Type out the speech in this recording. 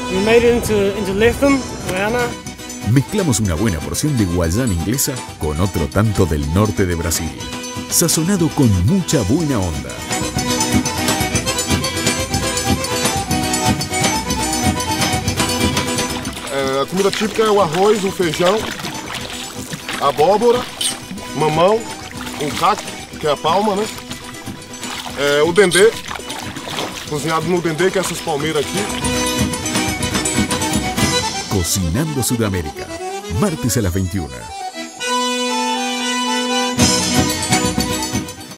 We made it into Lethem, Guyana. Mezclamos una buena porción de Guayana inglesa con otro tanto del norte de Brasil, sazonado con mucha buena onda. A comida típica é o arroz, o feijão, a abóbora, mamão, um caco, que é a palma, né? O dendê, cozinhado no dendê, que é essas palmeiras aqui. Cocinando Sudamérica, martes a las 21.